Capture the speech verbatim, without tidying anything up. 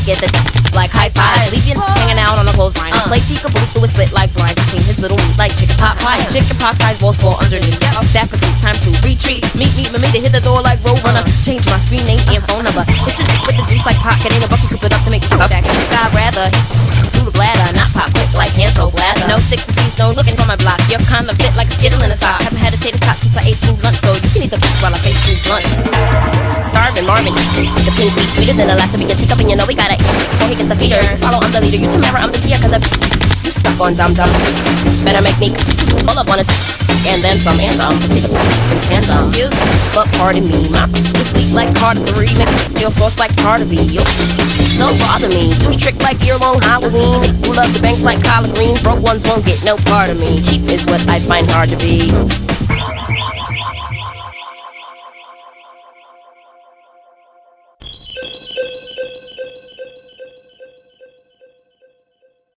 get the like high five. Leave you hanging out on the clothesline. Uh. Play peekaboo through a slit like blinds. I seen his little meat like chicken pot pies. Chicken pox size balls fall underneath. Off that pursuit, time to retreat. Meet, meet, me to hit the door like road runner. Change my screen name and phone number. Hit your with the juice like pocket. Ain't a bucket scoop it up to make it come back. I'd rather through the bladder, not pop quick like hand soap bladder. No six and C's, don't looking for my block. You're kind of fit like a skittle in a sock. Haven't had a tater tot since I ate school lunch, so you can eat the beef while I face school lunch. Starving Marvin, the pink be sweeter than the last of your teacup, and you know we gotta eat before he gets the feeder. Follow, I'm the leader, you Tamara, I'm the Tia, cause I'm you stuck on dum dum. Better make me pull up on his and then some and um proceed to in tandem. Excuse me, but pardon me, my bitch is sleep like Carter three, make me feel sauce like tartar bee. Don't bother me, do trick like year-long Halloween. Pull up the banks like collard greens, broke ones won't get no part of me. Cheap is what I find hard to be.